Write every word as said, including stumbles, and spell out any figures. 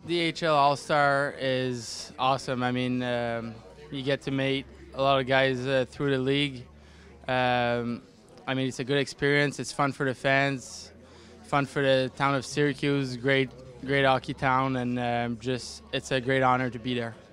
The A H L All-Star is awesome. I mean, um, you get to meet a lot of guys uh, through the league. Um, I mean, it's a good experience. It's fun for the fans, fun for the town of Syracuse. Great, great hockey town, and um, just it's a great honor to be there.